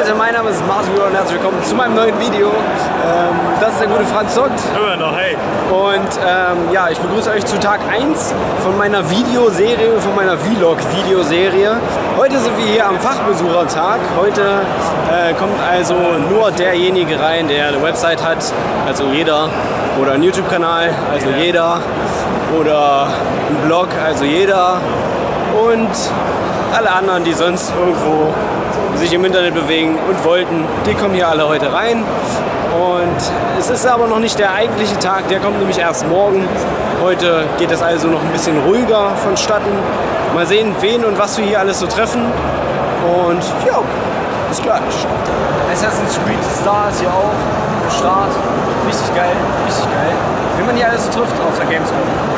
Leute, mein Name ist Martin und herzlich willkommen zu meinem neuen Video. Das ist der gute Franz Zockt. Immer noch, hey. Und ja, ich begrüße euch zu Tag 1 von meiner Videoserie, von meiner Vlog-Videoserie. Heute sind wir hier am Fachbesuchertag. Heute kommt also nur derjenige rein, der eine Website hat, also jeder, oder einen YouTube-Kanal, also jeder, oder einen Blog, also jeder, und alle anderen, die sonst irgendwo sich im Internet bewegen und wollten, die kommen hier alle heute rein. Und es ist aber noch nicht der eigentliche Tag, der kommt nämlich erst morgen. Heute geht es also noch ein bisschen ruhiger vonstatten. Mal sehen, wen und was wir hier alles so treffen. Und ja, bis gleich. Assassin's Creed Star ist hier auch am Start. Richtig geil, richtig geil. Wenn man hier alles so trifft auf der Gamescom.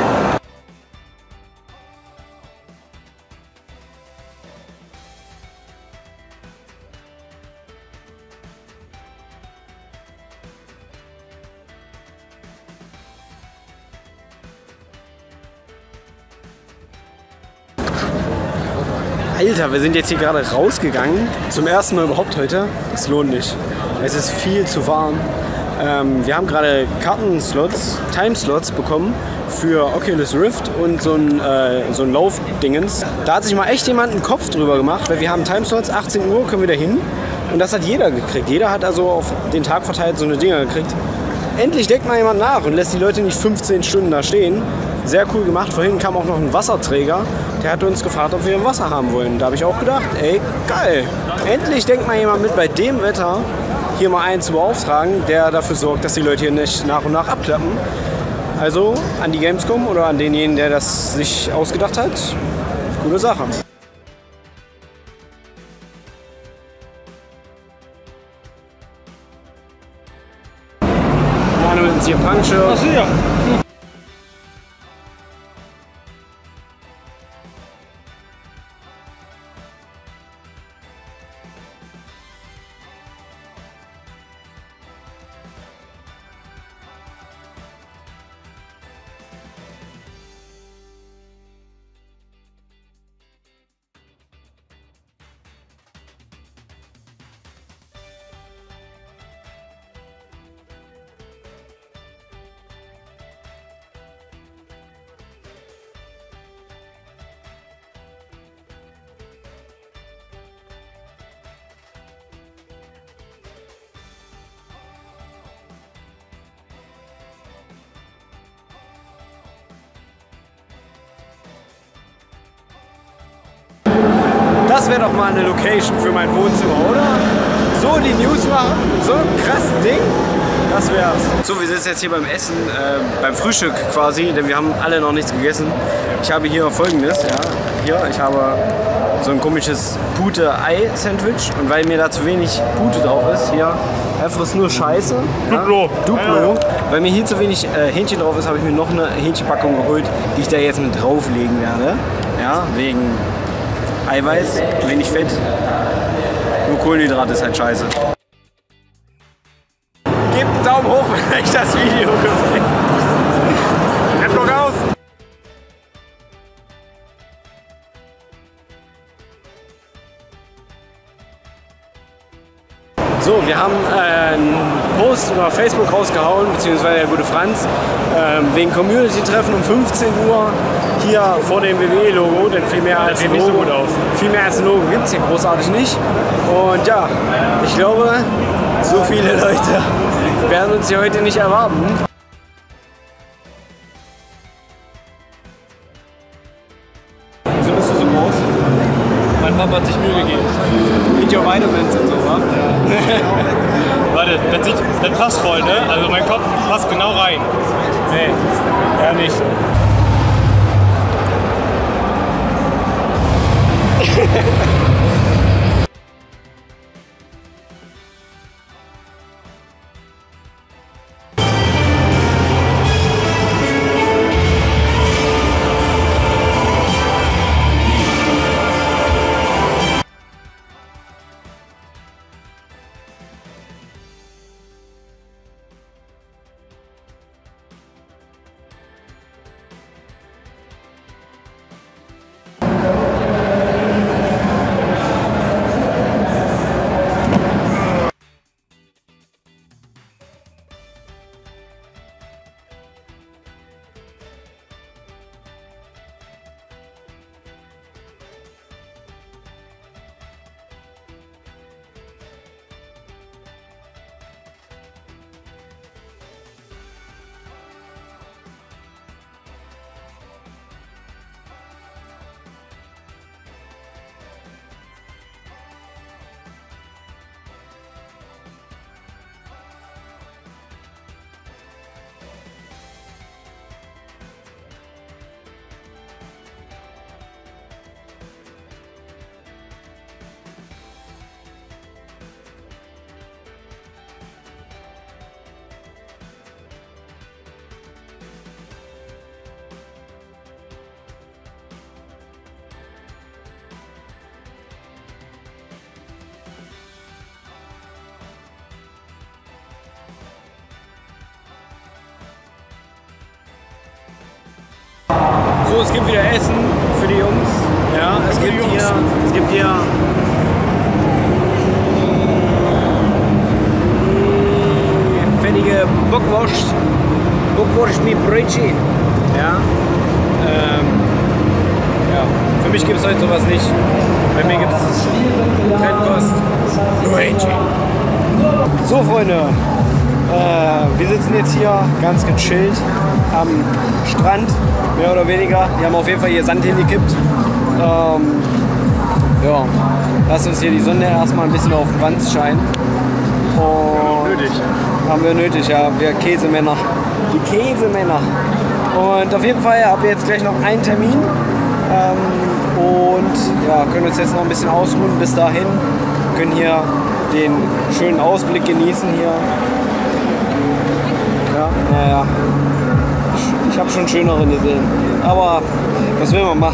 Alter, wir sind jetzt hier gerade rausgegangen. Zum ersten Mal überhaupt heute. Es lohnt nicht. Es ist viel zu warm. Wir haben gerade Kartenslots, Timeslots bekommen für Oculus Rift und so ein Laufdingens. Da hat sich mal echt jemand einen Kopf drüber gemacht, weil wir haben Timeslots, 18 Uhr können wir da hin. Und das hat jeder gekriegt. Jeder hat also auf den Tag verteilt so eine Dinger gekriegt. Endlich denkt mal jemand nach und lässt die Leute nicht 15 Stunden da stehen. Sehr cool gemacht. Vorhin kam auch noch ein Wasserträger. Der hat uns gefragt, ob wir ein Wasser haben wollen. Da habe ich auch gedacht, ey, geil. Endlich denkt mal jemand mit, bei dem Wetter hier mal einen zu beauftragen, der dafür sorgt, dass die Leute hier nicht nach und nach abklappen. Also an die Gamescom oder an denjenigen, der das sich ausgedacht hat. Coole Sache. Einer mit einem Punch-Shirt. Ach so, ja. Das wäre doch mal eine Location für mein Wohnzimmer, oder? So die News machen, so ein krasses Ding, das wär's. So, wir sitzen jetzt hier beim Essen, beim Frühstück quasi, denn wir haben alle noch nichts gegessen. Ich habe hier Folgendes, ja. Hier, ich habe so ein komisches Pute-Ei-Sandwich und weil mir da zu wenig Pute drauf ist, hier, er frisst nur Scheiße. Ja? Duplo. Duplo. Weil mir hier zu wenig Hähnchen drauf ist, habe ich mir noch eine Hähnchenpackung geholt, die ich da jetzt mit drauflegen werde. Ja, wegen Eiweiß, wenig Fett, nur Kohlenhydrate ist halt scheiße. Gebt einen Daumen hoch, wenn euch das Video gefällt. Block aus! So, wir haben einen Post über Facebook rausgehauen, beziehungsweise der gute Franz, wegen Community-Treffen um 15 Uhr hier vor dem WWE-Logo, denn viel mehr als ein Logo, gibt es hier großartig nicht. Und ja, ich glaube, so viele Leute werden uns hier heute nicht erwarten. Wieso bist du so groß? Mein Papa hat sich Mühe gegeben. Mit your Vitamins und so, wa? Warte, das passt voll, ne? Also mein Kopf passt genau rein. Nee, ja nicht. So, es gibt wieder Essen für die Jungs. Ja, es gibt hier fettige Bockwurst mit Brötchen. Ja. Ja. Für mich gibt es heute sowas nicht. Bei mir gibt es Trendkost. Brötchen. So, Freunde. Wir sitzen jetzt hier ganz gechillt am Strand, mehr oder weniger. Wir haben auf jeden Fall hier Sand hingekippt. Ja, lasst uns hier die Sonne erstmal ein bisschen auf den Wanz scheinen. Haben wir nötig, ja, wir Käsemänner. Die Käsemänner. Und auf jeden Fall haben wir jetzt gleich noch einen Termin. Und ja, können uns jetzt noch ein bisschen ausruhen bis dahin. Können hier den schönen Ausblick genießen hier. Ja, naja. Ich habe schon schöneren gesehen. Aber was will man machen?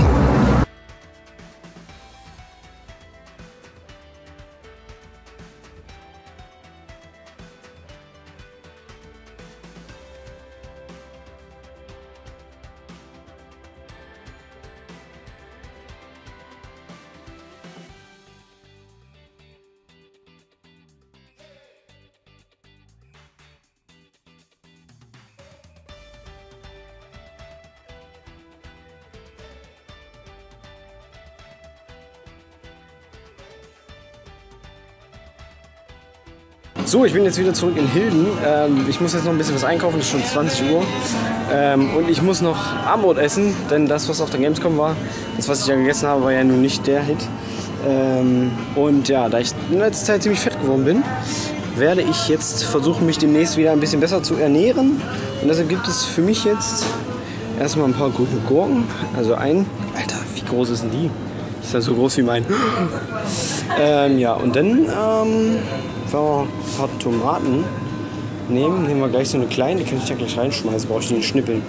So, ich bin jetzt wieder zurück in Hilden. Ich muss jetzt noch ein bisschen was einkaufen, es ist schon 20 Uhr. Und ich muss noch Abendbrot essen, denn das, was auf der Gamescom war, das, was ich ja gegessen habe, war ja nun nicht der Hit. Und ja, da ich in letzter Zeit ziemlich fett geworden bin, werde ich jetzt versuchen, mich demnächst wieder ein bisschen besser zu ernähren. Und deshalb gibt es für mich jetzt erstmal ein paar gute Gurken. Also Alter, wie groß ist denn die? Ist ja so groß wie mein. Ja, und dann wenn wir ein paar Tomaten nehmen wir gleich so eine kleine, die kann ich ja gleich reinschmeißen, brauche ich nicht schnippeln.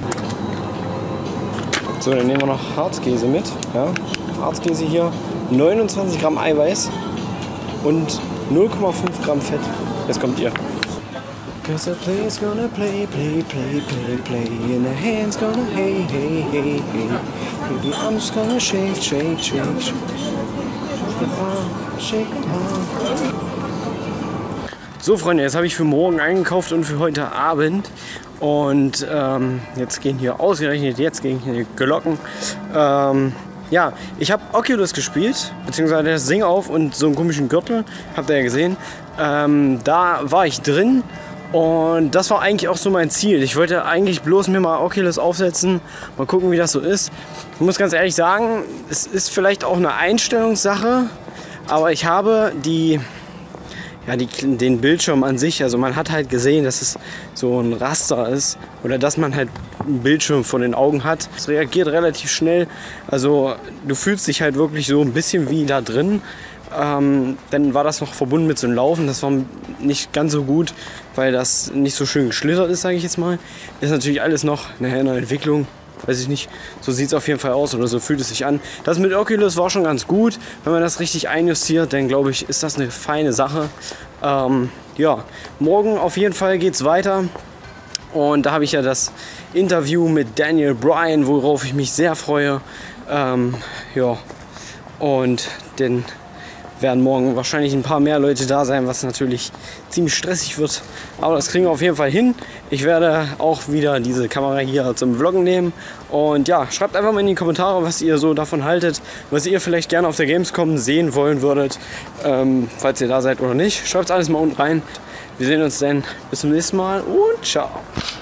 So, dann nehmen wir noch Harzkäse mit. Ja. Harzkäse hier, 29 Gramm Eiweiß und 0,5 Gramm Fett. Jetzt kommt ihr. Cause the play's gonna play, and the hand's gonna hey. Baby, I'm just gonna shake. Shake it off. So, Freunde, jetzt habe ich für morgen eingekauft und für heute Abend. Und jetzt gehen hier ausgerechnet, die Glocken. Ja, ich habe Oculus gespielt, beziehungsweise das Ding auf und so einen komischen Gürtel, habt ihr ja gesehen. Da war ich drin und das war eigentlich auch so mein Ziel. Ich wollte eigentlich bloß mir mal Oculus aufsetzen, mal gucken, wie das so ist. Ich muss ganz ehrlich sagen, es ist vielleicht auch eine Einstellungssache, aber ich habe den Bildschirm an sich, also man hat halt gesehen, dass es so ein Raster ist oder dass man halt einen Bildschirm vor den Augen hat. Es reagiert relativ schnell, also du fühlst dich halt wirklich so ein bisschen wie da drin. Dann war das noch verbunden mit so einem Laufen, das war nicht ganz so gut, weil das nicht so schön geschlittert ist, sage ich jetzt mal. Ist natürlich alles noch nachher in der Entwicklung. Weiß ich nicht, so sieht es auf jeden Fall aus oder so fühlt es sich an. Das mit Oculus war schon ganz gut. Wenn man das richtig einjustiert, dann glaube ich, ist das eine feine Sache. Ja, morgen auf jeden Fall geht es weiter. Und da habe ich ja das Interview mit Daniel Bryan, worauf ich mich sehr freue. Ja, und dann werden morgen wahrscheinlich ein paar mehr Leute da sein, was natürlich ziemlich stressig wird. Aber das kriegen wir auf jeden Fall hin. Ich werde auch wieder diese Kamera hier zum Vloggen nehmen. Und ja, schreibt einfach mal in die Kommentare, was ihr so davon haltet. Was ihr vielleicht gerne auf der Gamescom sehen wollen würdet. Falls ihr da seid oder nicht. Schreibt alles mal unten rein. Wir sehen uns dann. Bis zum nächsten Mal und ciao.